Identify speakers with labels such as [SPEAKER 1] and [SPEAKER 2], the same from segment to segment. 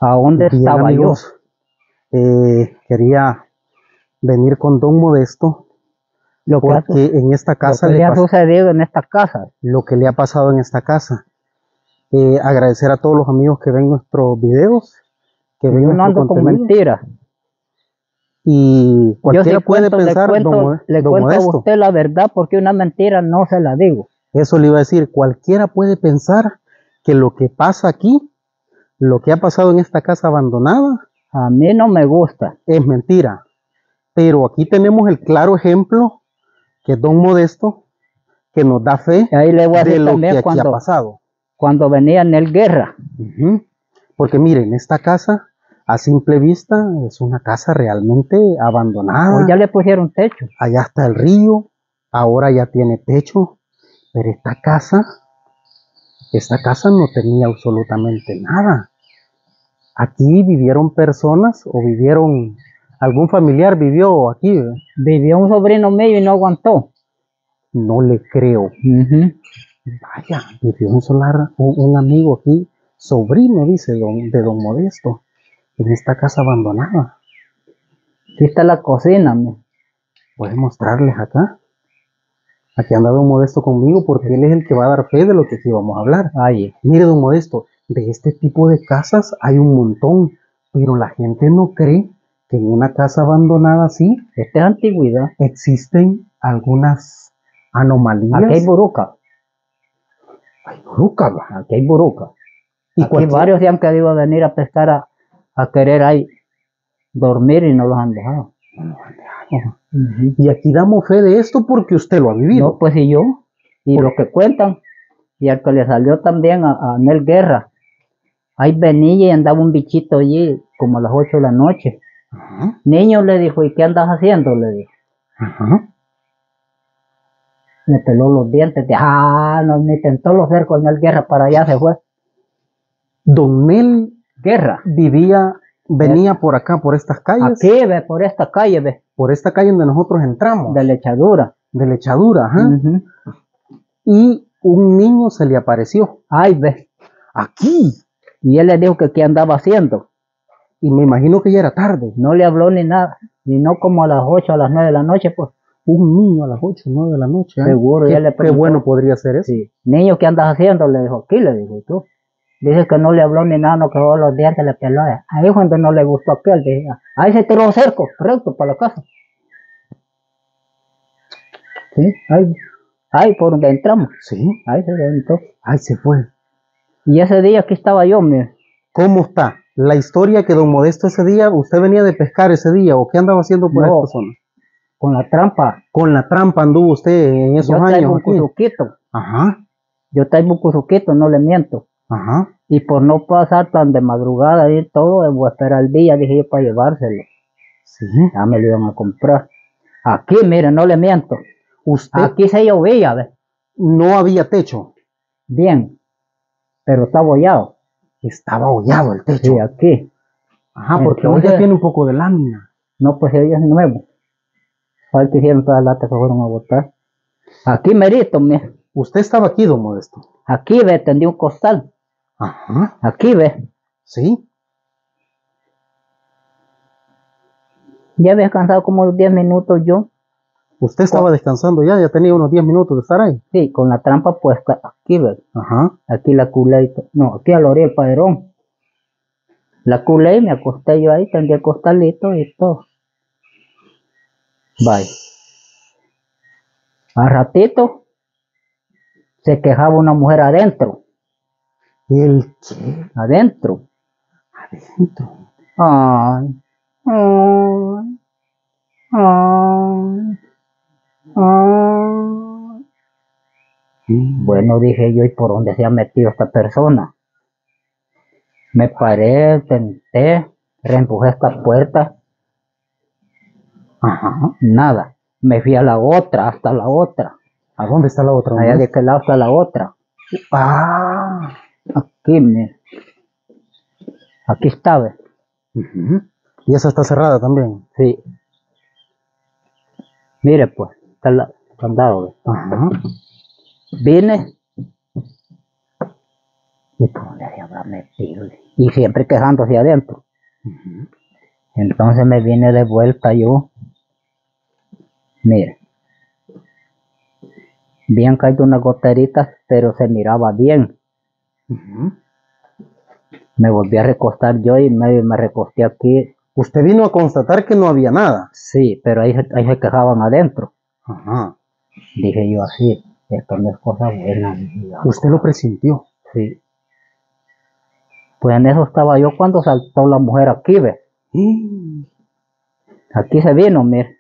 [SPEAKER 1] ¿A dónde
[SPEAKER 2] Bien,
[SPEAKER 1] estaba
[SPEAKER 2] amigos, quería venir con Don Modesto
[SPEAKER 1] yo?
[SPEAKER 2] porque en esta
[SPEAKER 1] Lo
[SPEAKER 2] casa
[SPEAKER 1] que le ha sucedido en esta casa.
[SPEAKER 2] lo que le ha pasado en esta casa. Agradecer a todos los amigos que ven nuestros videos, que ven
[SPEAKER 1] Yo no
[SPEAKER 2] nuestro
[SPEAKER 1] ando con
[SPEAKER 2] contenido.
[SPEAKER 1] mentiras.
[SPEAKER 2] Y cualquiera
[SPEAKER 1] Yo sí
[SPEAKER 2] puede
[SPEAKER 1] cuento,
[SPEAKER 2] pensar,
[SPEAKER 1] le
[SPEAKER 2] don
[SPEAKER 1] cuento a
[SPEAKER 2] Modesto,
[SPEAKER 1] usted la verdad porque una mentira no se la digo.
[SPEAKER 2] eso le iba a decir, cualquiera puede pensar que lo que pasa aquí, lo que ha pasado en esta casa abandonada,
[SPEAKER 1] A mí no me gusta.
[SPEAKER 2] es mentira. Pero aquí tenemos el claro ejemplo que es Don Modesto, que nos da fe
[SPEAKER 1] Y ahí le voy a
[SPEAKER 2] de
[SPEAKER 1] decir
[SPEAKER 2] lo
[SPEAKER 1] también
[SPEAKER 2] que aquí ha pasado.
[SPEAKER 1] cuando venía en el guerra.
[SPEAKER 2] Porque miren, esta casa a simple vista es una casa realmente abandonada.
[SPEAKER 1] Hoy ya le pusieron techo.
[SPEAKER 2] Allá está el río, ahora ya tiene techo, pero esta casa no tenía absolutamente nada. Aquí vivieron personas o vivieron, algún familiar vivió aquí.
[SPEAKER 1] Vivió un sobrino mío y no aguantó.
[SPEAKER 2] No le creo. Vaya, vivió un amigo aquí, sobrino, dice, de Don Modesto, en esta casa abandonada.
[SPEAKER 1] Aquí está la cocina.
[SPEAKER 2] Puedes mostrarles acá. Aquí anda Don Modesto conmigo porque él es el que va a dar fe de lo que aquí vamos a hablar.
[SPEAKER 1] Ahí.
[SPEAKER 2] Mire, Don Modesto, de este tipo de casas hay un montón, pero la gente no cree que en una casa abandonada así
[SPEAKER 1] Esta es antigüedad.
[SPEAKER 2] existen algunas anomalías.
[SPEAKER 1] Aquí hay buruca.
[SPEAKER 2] Hay brujas, va.
[SPEAKER 1] Aquí hay buruca.
[SPEAKER 2] Y
[SPEAKER 1] Aquí varios se han querido venir a pescar a querer ahí dormir y no los han dejado.
[SPEAKER 2] Y aquí damos fe de esto porque usted lo ha vivido.
[SPEAKER 1] No, pues y yo. Y lo que cuentan. Y al que le salió también a Nel Guerra. Ahí venía y andaba un bichito allí como a las 8 de la noche. Niño, le dijo, ¿y qué andas haciendo? Le dijo. Me peló los dientes. No, me tentó los cercos Nel Guerra, para allá se fue.
[SPEAKER 2] Don Nel
[SPEAKER 1] Guerra.
[SPEAKER 2] venía por acá, por estas calles.
[SPEAKER 1] Aquí, ve, por esta calle, ve.
[SPEAKER 2] Por esta calle donde nosotros entramos.
[SPEAKER 1] De la echadura.
[SPEAKER 2] De la echadura, Y un niño se le apareció.
[SPEAKER 1] Ay, ve.
[SPEAKER 2] Aquí.
[SPEAKER 1] Y él le dijo que qué andaba haciendo.
[SPEAKER 2] Y me imagino que ya era tarde.
[SPEAKER 1] No le habló ni nada. Ni no como a las 8, a las 9 de la noche, pues.
[SPEAKER 2] Un niño a las 8, 9 de la noche.
[SPEAKER 1] Seguro, ya le preguntó.
[SPEAKER 2] Qué bueno podría ser eso.
[SPEAKER 1] Sí. Niño, ¿qué andas haciendo? Le dijo, aquí, le dijo, ¿y tú? Dice que no le habló ni nada, no quedó los dientes, le peló. Ahí es donde no le gustó aquel. Dije, ahí se tiró cerco, recto para la casa. Sí, ahí por donde entramos.
[SPEAKER 2] Sí.
[SPEAKER 1] Ahí se levantó.
[SPEAKER 2] Ahí se fue.
[SPEAKER 1] Y ese día aquí estaba yo, mire.
[SPEAKER 2] ¿Cómo está? La historia que Don Modesto ese día, ¿usted venía de pescar ese día o qué andaba haciendo por esta zona?
[SPEAKER 1] Con la trampa.
[SPEAKER 2] Con la trampa anduvo usted en esos años.
[SPEAKER 1] Yo traigo un cuzuquito. Yo traigo un cuzuquito, no le miento. Y por no pasar tan de madrugada y todo, voy a esperar el día, dije yo, para llevárselo.
[SPEAKER 2] Sí.
[SPEAKER 1] Ya me lo iban a comprar. Aquí, mire, no le miento. Aquí se llovía, ¿ves?
[SPEAKER 2] No había techo.
[SPEAKER 1] Bien, pero estaba hollado.
[SPEAKER 2] Estaba hollado el techo.
[SPEAKER 1] Sí, aquí.
[SPEAKER 2] Porque hoy ya tiene un poco de lámina.
[SPEAKER 1] No, pues hoy es nuevo. Hoy que hicieron todas las latas que fueron a botar. Aquí merito, mire.
[SPEAKER 2] ¿Usted estaba aquí, Don Modesto?
[SPEAKER 1] Aquí, ve, tendí un costal. Aquí, ve.
[SPEAKER 2] Sí.
[SPEAKER 1] Ya había descansado como 10 minutos yo.
[SPEAKER 2] ¿Usted estaba descansando ya tenía unos 10 minutos de estar ahí?
[SPEAKER 1] Sí, con la trampa puesta aquí, ve. Aquí la culé, no, aquí a la orilla del padrón. La culé y me acosté yo ahí, tendí el costalito y todo. Bye. Al ratito se quejaba una mujer adentro.
[SPEAKER 2] ¿El qué?
[SPEAKER 1] Adentro.
[SPEAKER 2] Adentro.
[SPEAKER 1] Ay. Ay. Ay. Ay. Bueno, dije yo, ¿y por dónde se ha metido esta persona? Me paré, tenté, reempujé esta puerta. Nada. Me fui a la otra, hasta la otra.
[SPEAKER 2] ¿A dónde está la otra?
[SPEAKER 1] Allá de aquel lado está la otra. Aquí, mire. Aquí estaba.
[SPEAKER 2] ¿Y esa está cerrada también?
[SPEAKER 1] Sí. Mire, pues, está el candado. Vine. ¿Y por dónde se habrá metido? y siempre quejándose adentro.
[SPEAKER 2] Ujú.
[SPEAKER 1] Entonces me vine de vuelta yo. Mire, bien caído unas goteritas, pero se miraba bien.
[SPEAKER 2] Ujú.
[SPEAKER 1] Me volví a recostar yo y me recosté aquí.
[SPEAKER 2] Usted vino a constatar que no había nada.
[SPEAKER 1] Sí, pero ahí se quejaban adentro.
[SPEAKER 2] Ajá.
[SPEAKER 1] Dije yo así, esto no es cosa buena. Dije yo.
[SPEAKER 2] Usted lo presintió.
[SPEAKER 1] Sí. Pues en eso estaba yo cuando saltó la mujer aquí, ¿ve?
[SPEAKER 2] Mm.
[SPEAKER 1] Aquí se vino, mire.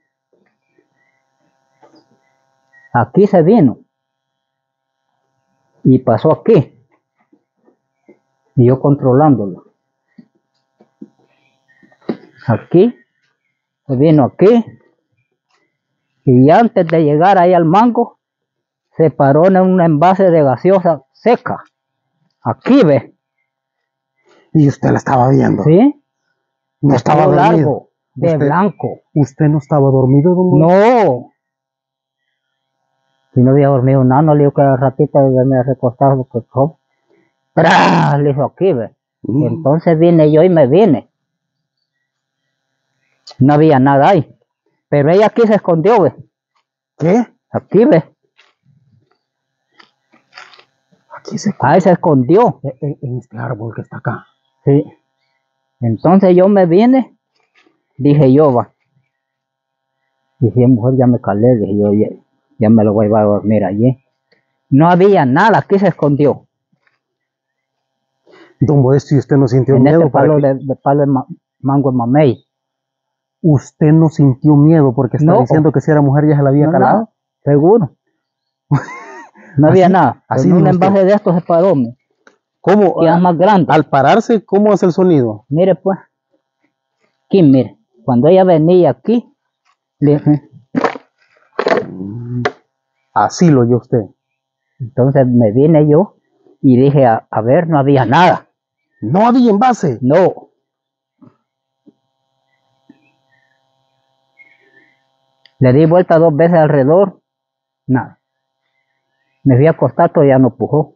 [SPEAKER 1] Aquí se vino. Y pasó aquí. Y yo controlándolo. Aquí. Se vino aquí. Y antes de llegar ahí al mango, se paró en un envase de gaseosa seca. Aquí, ¿ve?
[SPEAKER 2] Y usted la estaba viendo.
[SPEAKER 1] ¿Sí?
[SPEAKER 2] No estaba
[SPEAKER 1] Pelo
[SPEAKER 2] dormido.
[SPEAKER 1] largo, de
[SPEAKER 2] Usted-
[SPEAKER 1] blanco.
[SPEAKER 2] ¿Usted no estaba dormido, don Modesto?
[SPEAKER 1] No. Si no había dormido nada, no le digo que al ratito me recostado porque ¿cómo? ¡Pra! Le hizo aquí, ¿ve?
[SPEAKER 2] Mm.
[SPEAKER 1] Entonces vine yo y me vine. No había nada ahí. Pero ella aquí se escondió, ¿ve?
[SPEAKER 2] ¿Qué?
[SPEAKER 1] Aquí, ¿ve?
[SPEAKER 2] Aquí se
[SPEAKER 1] Ahí se escondió.
[SPEAKER 2] en este árbol que está acá.
[SPEAKER 1] Sí. Entonces yo me vine. Dije yo, va. Dije, mujer, ya me calé. Dije yo, ya me lo voy a llevar a dormir allí. No había nada. Aquí se escondió.
[SPEAKER 2] Don Modesto, ¿y usted no sintió
[SPEAKER 1] En
[SPEAKER 2] miedo?
[SPEAKER 1] este
[SPEAKER 2] para
[SPEAKER 1] palo
[SPEAKER 2] que-
[SPEAKER 1] de palo de mango de mamey.
[SPEAKER 2] ¿Usted no sintió miedo porque está
[SPEAKER 1] No.
[SPEAKER 2] diciendo que si era mujer ya se la había
[SPEAKER 1] No,
[SPEAKER 2] calado?
[SPEAKER 1] nada, seguro. No había
[SPEAKER 2] Así-
[SPEAKER 1] nada.
[SPEAKER 2] así
[SPEAKER 1] En un
[SPEAKER 2] dijo usted.
[SPEAKER 1] envase de estos se paró. Me.
[SPEAKER 2] ¿Cómo?
[SPEAKER 1] Que es más grande.
[SPEAKER 2] Al pararse, ¿cómo hace el sonido?
[SPEAKER 1] Mire pues. Aquí, mire. Cuando ella venía aquí, le dije,
[SPEAKER 2] Así lo oyó usted.
[SPEAKER 1] entonces me vine yo y dije, a ver, no había nada.
[SPEAKER 2] No había envase.
[SPEAKER 1] No. Le di vuelta 2 veces alrededor. Nada. Me fui a acostar, pero ya no pujó.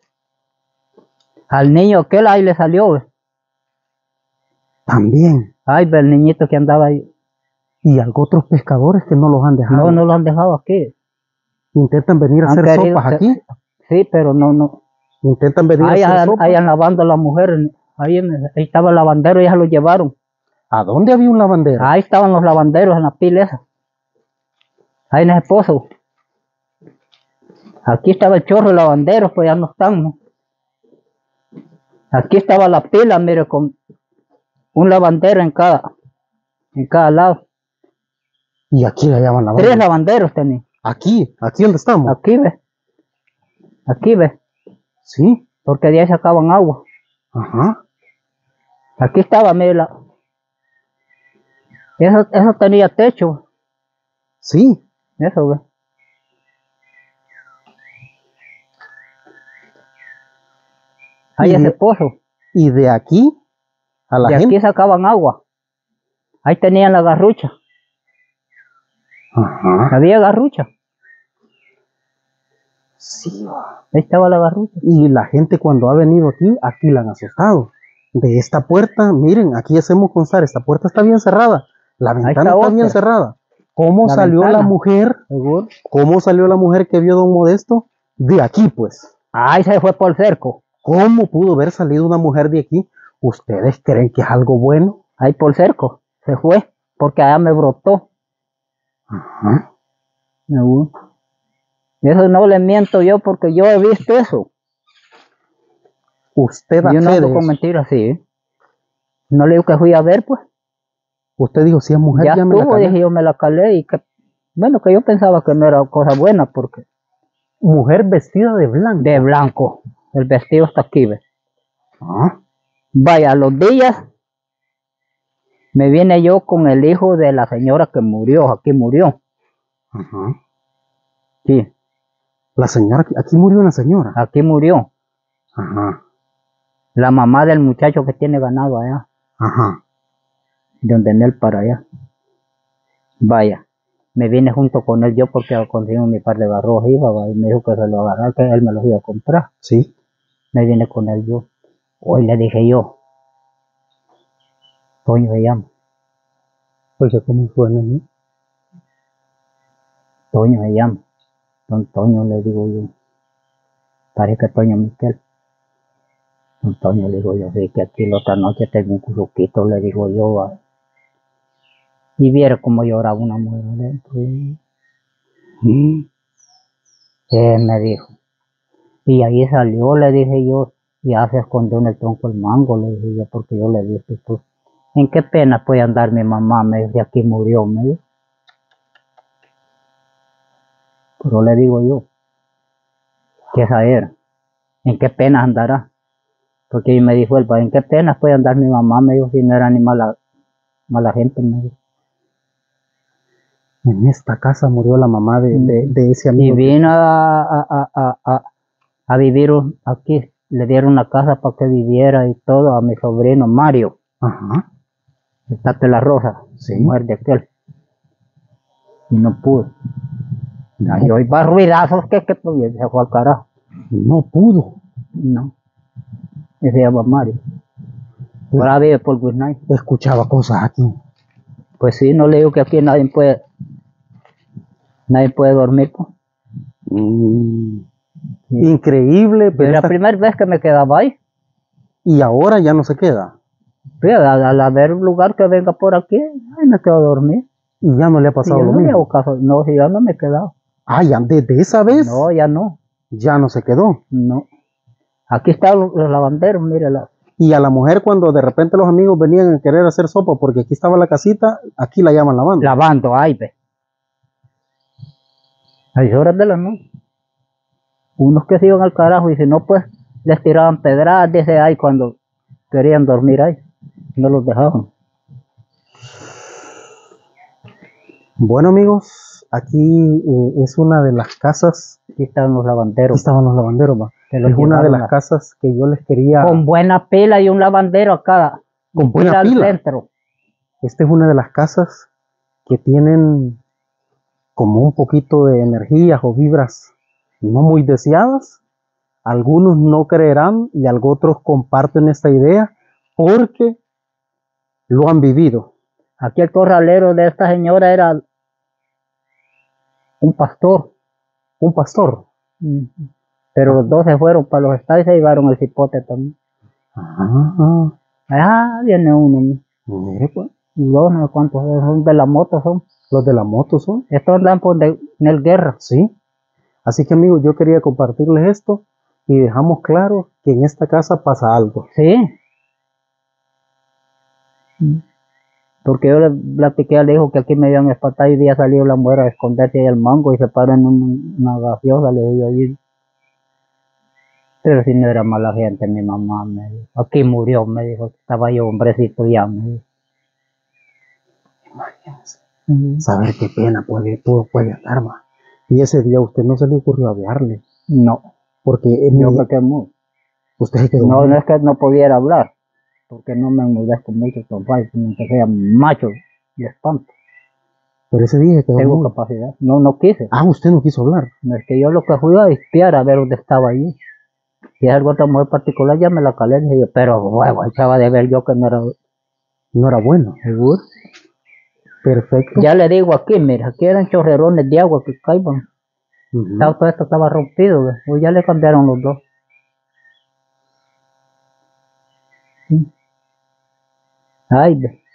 [SPEAKER 1] Al niño aquel ahí le salió. ¿Ve?
[SPEAKER 2] También.
[SPEAKER 1] Ay, ve el niñito que andaba ahí.
[SPEAKER 2] Y algo otros pescadores que no los han dejado.
[SPEAKER 1] No, no lo han dejado aquí.
[SPEAKER 2] Intentan venir a
[SPEAKER 1] Han
[SPEAKER 2] hacer
[SPEAKER 1] querido
[SPEAKER 2] sopas aquí.
[SPEAKER 1] Sí, pero no.
[SPEAKER 2] Intentan venir
[SPEAKER 1] Ahí
[SPEAKER 2] a hacer sopas.
[SPEAKER 1] han lavando la mujer. Ahí estaba el lavandero y ya lo llevaron.
[SPEAKER 2] ¿A dónde había un lavandero?
[SPEAKER 1] Ahí estaban los lavanderos en la pila esa. Ahí en ese pozo. Aquí estaba el chorro de lavanderos, pues ya no están, ¿no? Aquí estaba la pila, mire, con un lavandero en cada lado.
[SPEAKER 2] Y aquí la llaman
[SPEAKER 1] 3
[SPEAKER 2] lavandero.
[SPEAKER 1] lavanderos tenía.
[SPEAKER 2] Aquí donde estamos.
[SPEAKER 1] Aquí ve. Aquí ve.
[SPEAKER 2] Sí.
[SPEAKER 1] Porque de ahí sacaban agua.
[SPEAKER 2] Ajá.
[SPEAKER 1] Aquí estaba, mire, eso tenía techo.
[SPEAKER 2] Sí.
[SPEAKER 1] Eso ve. Ahí ese pozo.
[SPEAKER 2] Y de aquí a la
[SPEAKER 1] De
[SPEAKER 2] gente.
[SPEAKER 1] aquí sacaban agua. Ahí tenían la garrucha.
[SPEAKER 2] Ajá.
[SPEAKER 1] Había garrucha.
[SPEAKER 2] Sí. Va.
[SPEAKER 1] Ahí estaba la garrucha.
[SPEAKER 2] Y la gente cuando ha venido aquí la han asustado. De esta puerta, miren, aquí hacemos constar, esta puerta está bien cerrada. La ventana está bien
[SPEAKER 1] otra.
[SPEAKER 2] cerrada. ¿Cómo
[SPEAKER 1] La
[SPEAKER 2] salió la
[SPEAKER 1] ventana.
[SPEAKER 2] mujer?
[SPEAKER 1] ¿Seguro?
[SPEAKER 2] ¿Cómo salió la mujer que vio a don Modesto? De aquí, pues.
[SPEAKER 1] Ahí se fue por el cerco.
[SPEAKER 2] ¿Cómo pudo haber salido una mujer de aquí? ¿Ustedes creen que es algo bueno?
[SPEAKER 1] Ahí por el cerco. Se fue. Porque allá me brotó.
[SPEAKER 2] Ajá.
[SPEAKER 1] Seguro. Eso no le miento yo porque yo he visto eso.
[SPEAKER 2] Usted da
[SPEAKER 1] Yo no
[SPEAKER 2] fe
[SPEAKER 1] ando
[SPEAKER 2] de
[SPEAKER 1] con
[SPEAKER 2] eso.
[SPEAKER 1] mentiras así, ¿eh? No le digo que fui a ver, pues.
[SPEAKER 2] Usted dijo, si es mujer,
[SPEAKER 1] Ya
[SPEAKER 2] ya me la
[SPEAKER 1] estuvo,
[SPEAKER 2] calé.
[SPEAKER 1] dije yo me la calé y que, bueno, que yo pensaba que no era cosa buena porque
[SPEAKER 2] Mujer vestida de blanco.
[SPEAKER 1] de blanco, el vestido está aquí, ¿ve?
[SPEAKER 2] Ah.
[SPEAKER 1] Vaya, a los días me vine yo con el hijo de la señora que murió, aquí murió,
[SPEAKER 2] Ajá.
[SPEAKER 1] sí,
[SPEAKER 2] La señora, aquí murió una señora.
[SPEAKER 1] aquí murió,
[SPEAKER 2] Ajá.
[SPEAKER 1] la mamá del muchacho que tiene ganado allá,
[SPEAKER 2] Ajá.
[SPEAKER 1] de donde en él para allá. Vaya, me vine junto con él yo porque conseguí mi par de garros iba, y me dijo que se lo agarrara, que él me los iba a comprar.
[SPEAKER 2] Sí.
[SPEAKER 1] Me vine con él yo. Hoy le dije yo, Toño se llama,
[SPEAKER 2] Oiga, ¿cómo suena, no?
[SPEAKER 1] Toño se llama. Don Toño le digo yo, parece que Toño Miquel. Don Toño le digo yo, sí, que aquí la otra noche tengo un curuquito, le digo yo, va. Y viera cómo lloraba una mujer adentro. Me dijo. Y ahí salió, le dije yo, y ya se escondió en el tronco el mango, le dije yo, porque yo le dije, pues, ¿en qué pena puede andar mi mamá? Me dice, aquí murió, me dijo. Pero le digo yo, ¿qué saber? ¿En qué pena andará? Porque me dijo él, ¿en qué pena puede andar mi mamá? Me dijo, si no era ni mala gente, me dijo.
[SPEAKER 2] En esta casa murió la mamá de ese amigo.
[SPEAKER 1] Y vino a vivir aquí, le dieron una casa para que viviera y todo a mi sobrino Mario.
[SPEAKER 2] Ajá.
[SPEAKER 1] Está de la Rosa,
[SPEAKER 2] Sí.
[SPEAKER 1] mujer de aquel. Y no pudo. Y hoy va ruidazos que pues, se fue al carajo.
[SPEAKER 2] No pudo.
[SPEAKER 1] No. Ese se llama Mario. Ahora vive por Guisnay.
[SPEAKER 2] Escuchaba cosas aquí.
[SPEAKER 1] Pues sí, no le digo que aquí nadie puede dormir. Pues.
[SPEAKER 2] Sí. Increíble.
[SPEAKER 1] Pero la primera vez que me quedaba ahí.
[SPEAKER 2] Y ahora ya no se queda.
[SPEAKER 1] Sí, al haber un lugar que venga por aquí, ay, me quedo a dormir.
[SPEAKER 2] Y ya no le ha pasado lo mismo.
[SPEAKER 1] No, si ya no me he quedado.
[SPEAKER 2] Ah, ya desde esa vez.
[SPEAKER 1] No, ya no.
[SPEAKER 2] Ya no se quedó.
[SPEAKER 1] No. Aquí están los lavanderos, mírela.
[SPEAKER 2] Y a la mujer cuando de repente los amigos venían a querer hacer sopa porque aquí estaba la casita, aquí la llaman lavando.
[SPEAKER 1] Lavando, ay, ve. A 10 horas de la noche. Unos que se iban al carajo y si no, pues les tiraban pedradas, dice ahí cuando querían dormir ahí. No los dejaban.
[SPEAKER 2] Bueno, amigos, aquí es una de las casas.
[SPEAKER 1] Aquí estaban los lavanderos.
[SPEAKER 2] Aquí estaban los lavanderos, va. Es una de las casas que yo les quería.
[SPEAKER 1] Con buena pila y un lavandero acá.
[SPEAKER 2] Con buena pila.
[SPEAKER 1] Al centro.
[SPEAKER 2] Esta es una de las casas que tienen como un poquito de energías o vibras no muy deseadas. Algunos no creerán y otros comparten esta idea porque lo han vivido.
[SPEAKER 1] Aquí el corralero de esta señora era un pastor.
[SPEAKER 2] Un pastor.
[SPEAKER 1] Pero los dos se fueron para los estados y se llevaron el cipote también. Viene uno.
[SPEAKER 2] Mire pues.
[SPEAKER 1] Dos, no sé cuántos son de la moto son.
[SPEAKER 2] Los de la moto son.
[SPEAKER 1] Estos andan por en el guerra.
[SPEAKER 2] Sí. Así que amigos, yo quería compartirles esto y dejamos claro que en esta casa pasa algo.
[SPEAKER 1] Sí. Porque yo le platiqué, le dijo que aquí me iban a espantar y día salió la mujer a esconderse ahí el mango y se paró en una gaseosa, le digo allí. Pero si no era mala gente, mi mamá me dijo. Aquí murió, me dijo. Estaba yo hombrecito ya, me dijo.
[SPEAKER 2] Imagínense. Saber qué pena puede dar, ma. Y ese día a usted no se le ocurrió hablarle.
[SPEAKER 1] No.
[SPEAKER 2] Porque
[SPEAKER 1] yo me quedé.
[SPEAKER 2] Usted se quedó.
[SPEAKER 1] No es que no pudiera hablar. Porque no me enmudezco mucho con Fai, sino que sea macho y espanto.
[SPEAKER 2] Pero ese día quedó.
[SPEAKER 1] Tengo capacidad. No quise.
[SPEAKER 2] Usted no quiso hablar.
[SPEAKER 1] No, es que yo lo que fui a espiar a ver dónde estaba allí. Si es algo otra mujer particular, ya me la calé, dije yo, pero huevo, echaba de ver yo que no era
[SPEAKER 2] bueno.
[SPEAKER 1] Seguro.
[SPEAKER 2] Perfecto.
[SPEAKER 1] Ya le digo aquí, mira, aquí eran chorrerones de agua que caían. Todo esto estaba rompido, pues ya le cambiaron los dos. Ay,